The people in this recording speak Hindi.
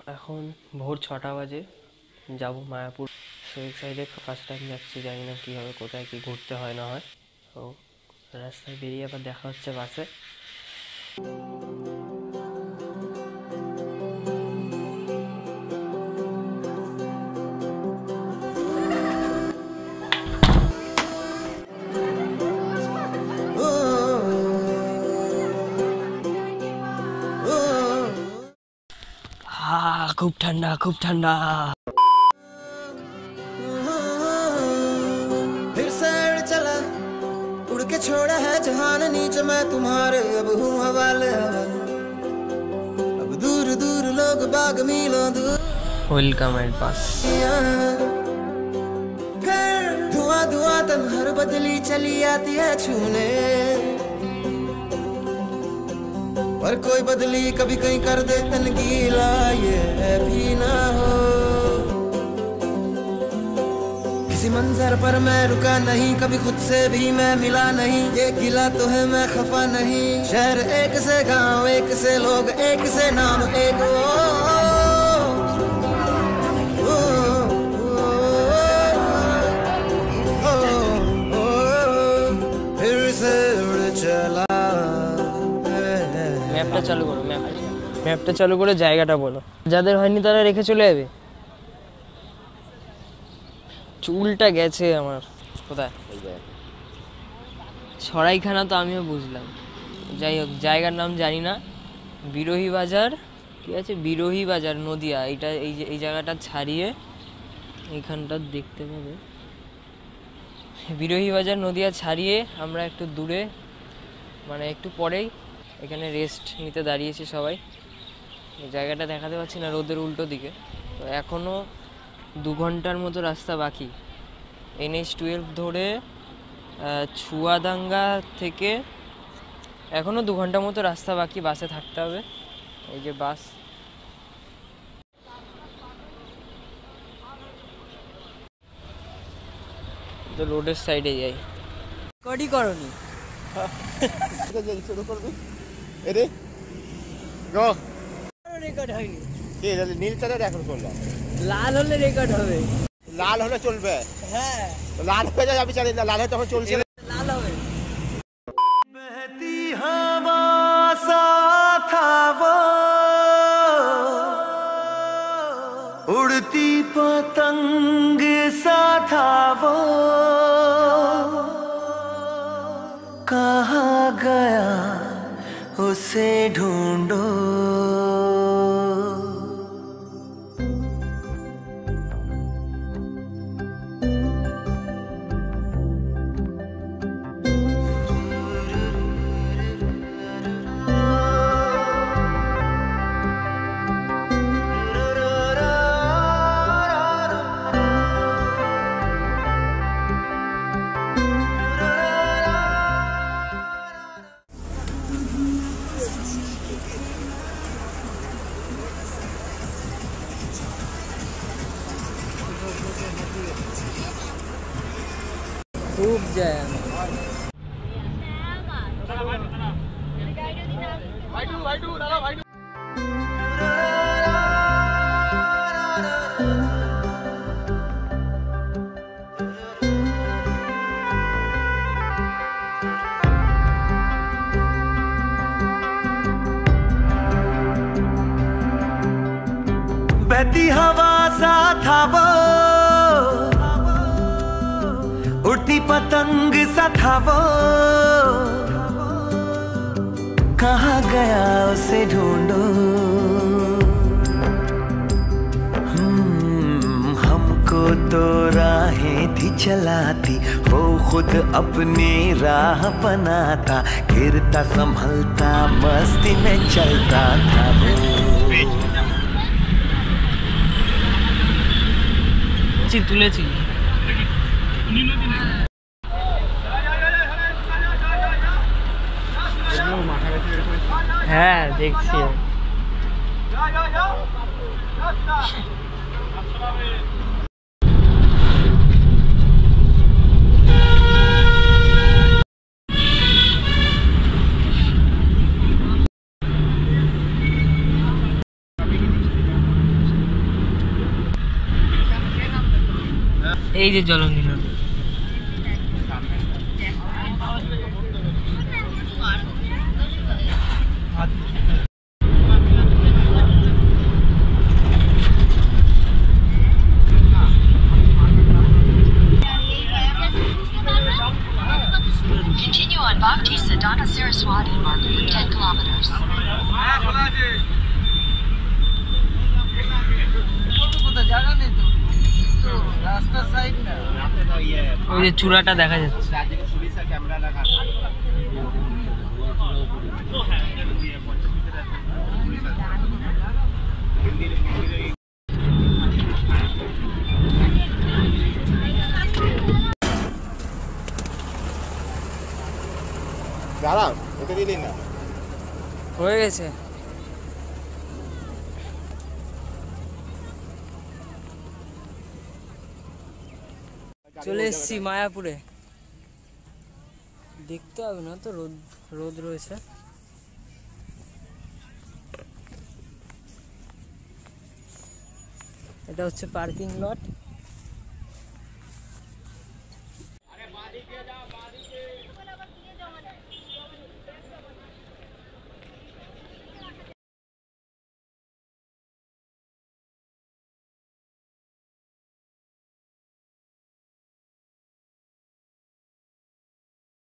এখন ভোর 6টা বাজে, যাব মায়াপুর। সো সাইডে ফার্স্ট টাইম যাচ্ছি, জানি না কী হবে, কোথায় কী ঘুরতে হয় না হয়। তো রাস্তায় বেরিয়ে আবার দেখা হচ্ছে বাসে। খুব ঠান্ডা, খুব ঠান্ডা। फिर सैर चला, उड़ के छोड़ा है जहान नीचे, मैं तुम्हारे अब हूँ हवाले। अब दूर दूर लोग बाग मीलों दूर। वेलकम एट पास। फिर धुआं धुआं तन्हार बदली चली आती है छूने, पर कोई बदली कभी कहीं कर दे तन गीला, ये भी ना हो। किसी मंजर पर मैं रुका नहीं, कभी खुद से भी मैं मिला नहीं, ये गिला तो है मैं खफा नहीं। शहर एक से गांव एक से लोग एक से नाम एक, फिर से उड़ चला। ম্যাপটা চালু করো, ম্যাপটা চালু করে জায়গাটা বলো। যাদের হয়নি তারা রেখে চলে যাবে। চুলটা গেছে আমার। কোথায়? সরাইখানা তো আমিও বুঝলাম, যাই হোক জায়গার নাম জানি না। বিরোহী বাজার কি আছে? বিরোহী বাজার নদিয়া। এইটা এই জায়গাটা ছাড়িয়ে এইখানটা দেখতে পাবে। বিরোহী বাজার নদিয়া ছাড়িয়ে আমরা একটু দূরে, মানে একটু পরেই এখানে রেস্ট নিতে দাঁড়িয়েছি সবাই। এই জায়গাটা দেখাতে পাচ্ছি না, রোদের উল্টো দিকে। তো এখনও 2 ঘন্টার মতো রাস্তা বাকি। NH-12 ধরে চুয়াডাঙ্গা থেকে এখনও 2 ঘন্টার মতো রাস্তা বাকি, বাসে থাকতে হবে। এই যে বাস। তো রোডের সাইডে যাই। কটি করনি লাল হলে রেকর্ড হবে, লাল হলে চলবে। হ্যাঁ লাল হয়ে যায়, আমি জানি না লাল হয়ে তখন চলছে, লাল হবে। बहती हवा सा था वो, उड़ती पतंग सा था वो, कहाँ गया उसे ढूंढो। खूब जैम। बहती हवा सा था वो, उड़ती पतंग सा था वो, कहाँ गया उसे ढूंढो। हमको तो राहें थी चलाती, वो खुद अपनी राह बनाता, गिरता संभलता मस्ती में चलता था वो। তুলেছি। হ্যাঁ দেখছি। এই যে জলঙ্গিনা, Continue on Bhakti Siddhanta Saraswati Mark for 10 kilometers. ওই যে চূড়াটা দেখা যাচ্ছে। দাঁড়ান, ওকে দিলি না। হয়ে গেছে। চলে এসেছি মায়াপুরে। দেখতে হবে না তো, রোদ রোদ রয়েছে। এটা হচ্ছে পার্কিং লট।